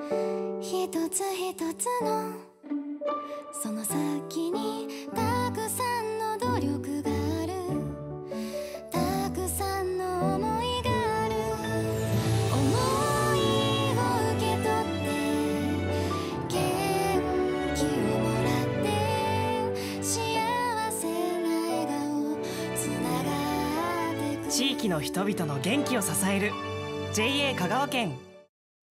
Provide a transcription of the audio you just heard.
一つ一つのその先にたくさんの努力がある、たくさんの思いがある。思いを受け取って元気をもらって幸せな笑顔つながってく。 地域の人々の元気を支える JA 香川県。